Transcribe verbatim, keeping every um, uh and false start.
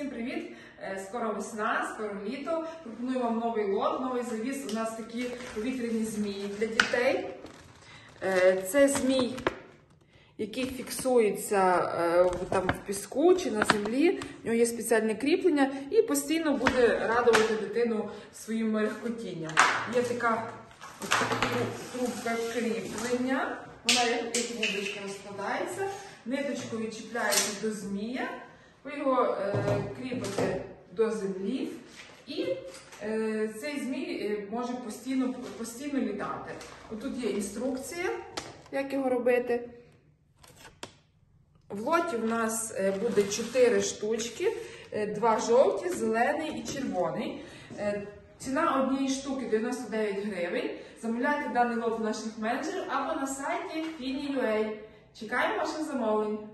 Всім привіт! Скоро весна, скоро літо. Пропоную вам новий лот, новий завіз. У нас такі повітряні змії для дітей. Це змій, який фіксується там в піску чи на землі. У нього є спеціальне кріплення і постійно буде радувати дитину своїм мерехкотінням. Є така трубка кріплення, вона як вудочка розкладається, ниточкою чіпляється до змія. Ви його е, кріпите до землі, і е, цей змій е, може постійно, постійно літати. Отут є інструкція, як його робити. В лоті в нас е, буде чотири штучки, е, два жовті, зелений і червоний. Е, ціна однієї штуки дев'яносто дев'ять гривень. Замовляйте даний лот у наших менеджерів або на сайті фіні крапка ю а. Чекаємо ваших замовлень.